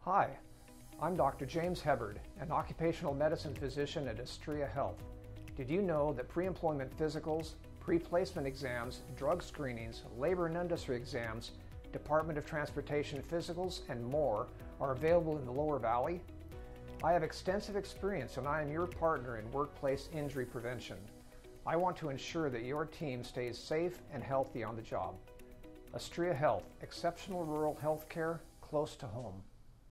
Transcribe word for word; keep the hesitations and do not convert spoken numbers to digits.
Hi, I'm Doctor James Hebard, an occupational medicine physician at Astrea Health. Did you know that pre-employment physicals, pre-placement exams, drug screenings, labor and industry exams, Department of Transportation physicals, and more are available in the Lower Valley? I have extensive experience and I am your partner in workplace injury prevention. I want to ensure that your team stays safe and healthy on the job. Astrea Health, exceptional rural health care close to home.